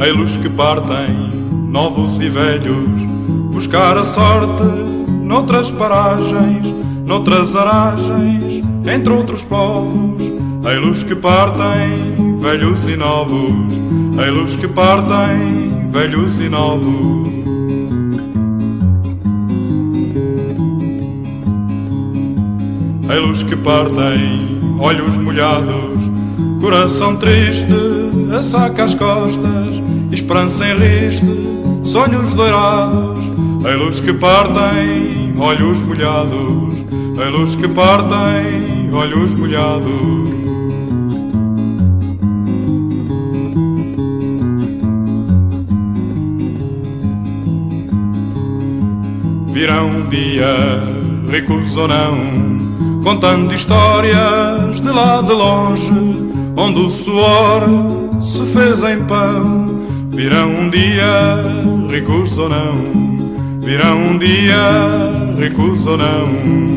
ei-los que partem, novos e velhos, buscar a sorte noutras paragens, noutras aragens, entre outros povos. Ei-los que partem, velhos e novos, ei-los que partem, velhos e novos. Ei-los que partem, olhos molhados, coração triste, a saca às costas, esperança em riste, sonhos doirados. Ei-los que partem, olhos molhados, ei-los que partem, olhos molhados. Virão um dia, ricos ou não, contando histórias de lá de longe, onde o suor se fez em pão. Virão um dia, ricos ou não, virão um dia, ricos ou não.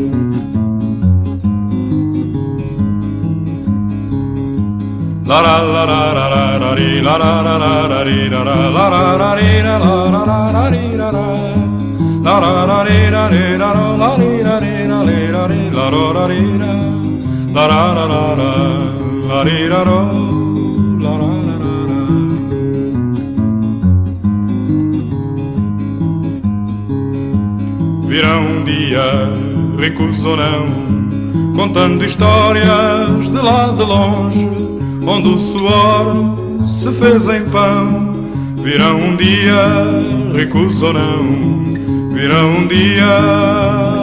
La la la la la la la la la la la la la la la la la virão um dia, ricos ou não, contando histórias de lá de longe, onde o suor se fez em pão. Virão um dia, ricos ou não, virão um dia.